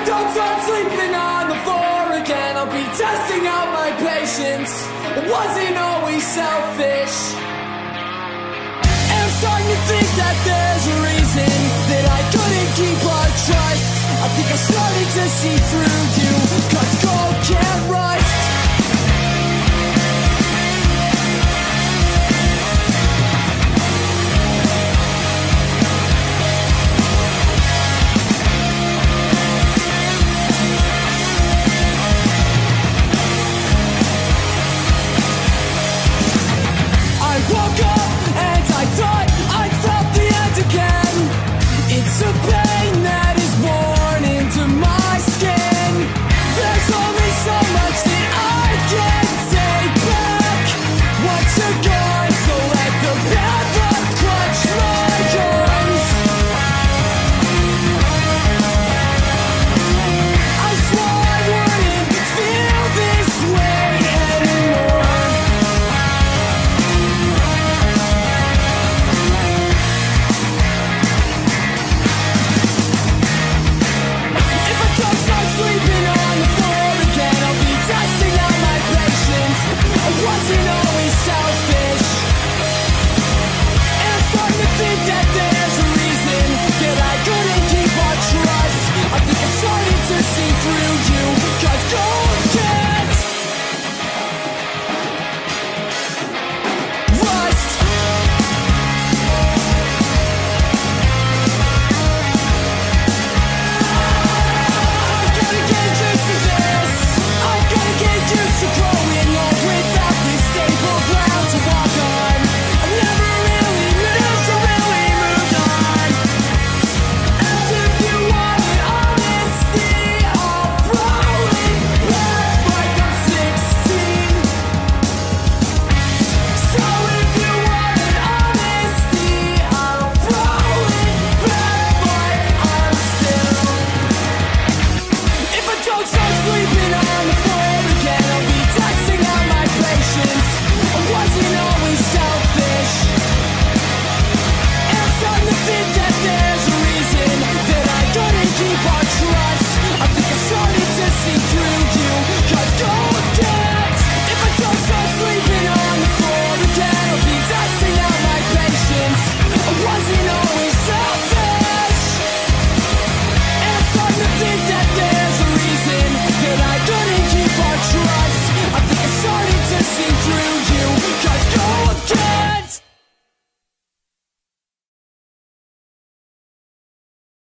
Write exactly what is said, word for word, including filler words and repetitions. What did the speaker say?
don't start sleeping on the floor again, I'll be testing out my patience. It wasn't always selfish. And I'm starting to think that there's a reason that I couldn't keep our trust. I think I started to see through you.